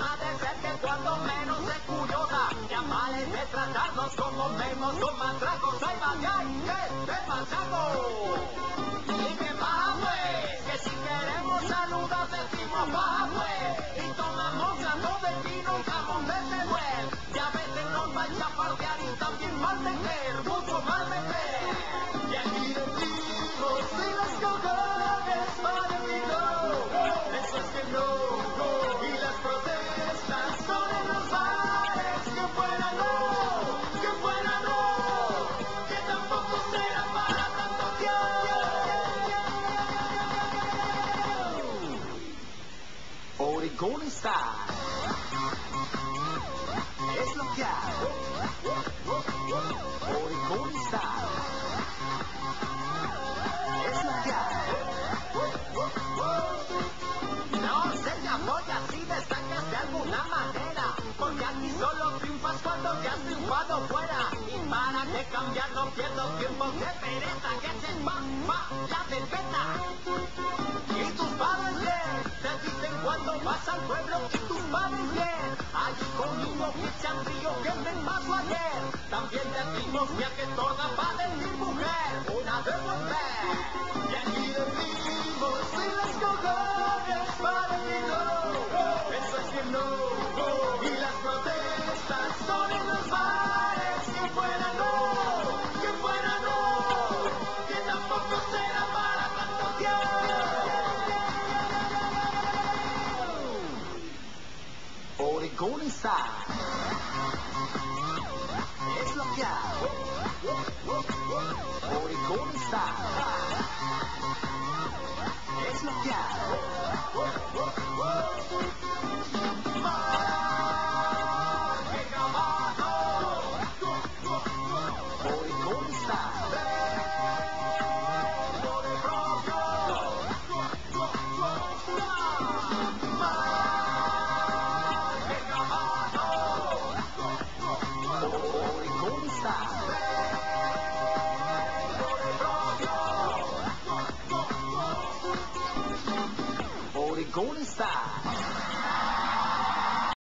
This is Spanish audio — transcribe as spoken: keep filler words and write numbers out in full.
de ser que cuando menos es curiosa, ya vale de tratarnos como menos son matracos. ¡Ay, vayay! ¡Qué demasiado! Y que baja pues, que si queremos saludar decimos baja pues, y tomamos gato de vino, jamón de Teruel, y a veces nos va a chafardear y también mal de ver, mucho mal de ver. Y aquí decimos si las cojones para mí no, eso es que no, y las protestas son en los bares, que fuera no, que fuera no, que tampoco será para tanto tiempo. Oregon está, es lo que hay. Oregon está, es lo que hay. No se te apoya si destacas de alguna manera, porque aquí solo triunfas cuando ya has triunfado fuera. Y para que cambiar no pierdo tiempo, que pereza, que se va, va, ya te peta. Y tus padres bien, te dicen cuando vas al pueblo, y tus padres bien, allí conmigo que chambrío que me pasó ayer. También decimos ya que toda va a decir mujer, una de volver. Y aquí decimos si las cojones para mí no, eso es que no, y las protestas son en los bares, que fuera no, que fuera no, que tampoco será para tanto tiempo. Oregon está, es lo que hay. Oregon está, es lo que hay.